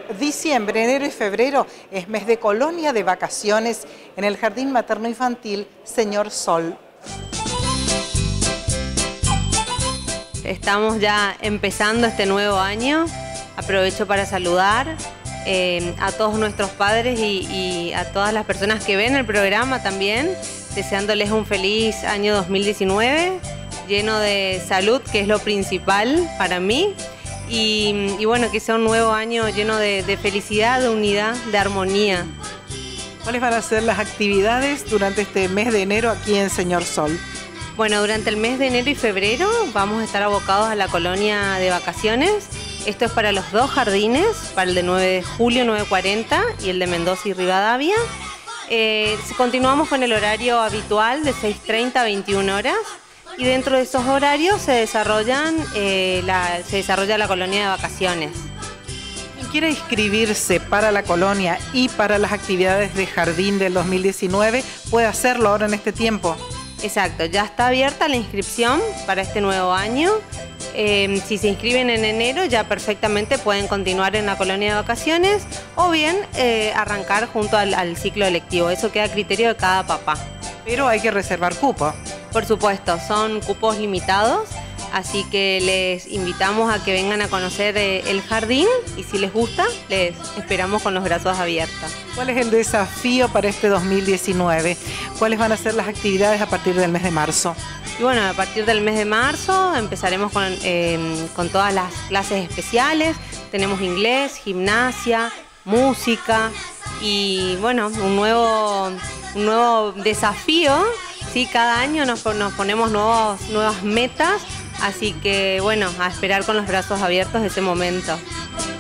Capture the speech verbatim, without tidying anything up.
Diciembre, enero y febrero es mes de colonia de vacaciones en el Jardín Materno Infantil Señor Sol. Estamos ya empezando este nuevo año. Aprovecho para saludar eh, a todos nuestros padres y, y a todas las personas que ven el programa también, deseándoles un feliz año dos mil diecinueve, lleno de salud, que es lo principal para mí. Y, y bueno, que sea un nuevo año lleno de, de felicidad, de unidad, de armonía. ¿Cuáles van a ser las actividades durante este mes de enero aquí en Señor Sol? Bueno, durante el mes de enero y febrero vamos a estar abocados a la colonia de vacaciones. Esto es para los dos jardines, para el de nueve de julio, nueve cuarenta y el de Mendoza y Rivadavia. Eh, continuamos con el horario habitual de seis treinta a veintiuna horas. Y dentro de esos horarios se, desarrollan, eh, la, se desarrolla la colonia de vacaciones. Quien quiera inscribirse para la colonia y para las actividades de jardín del dos mil diecinueve, puede hacerlo ahora en este tiempo. Exacto, ya está abierta la inscripción para este nuevo año. Eh, si se inscriben en enero, ya perfectamente pueden continuar en la colonia de vacaciones o bien eh, arrancar junto al, al ciclo electivo. Eso queda a criterio de cada papá. Pero hay que reservar cupo. Por supuesto, son cupos limitados, así que les invitamos a que vengan a conocer eh, el jardín y si les gusta, les esperamos con los brazos abiertos. ¿Cuál es el desafío para este dos mil diecinueve? ¿Cuáles van a ser las actividades a partir del mes de marzo? Y bueno, a partir del mes de marzo empezaremos con, eh, con todas las clases especiales. Tenemos inglés, gimnasia, música y bueno, un nuevo, un nuevo desafío. Sí, cada año nos, nos ponemos nuevos, nuevas metas, así que bueno, a esperar con los brazos abiertos ese momento.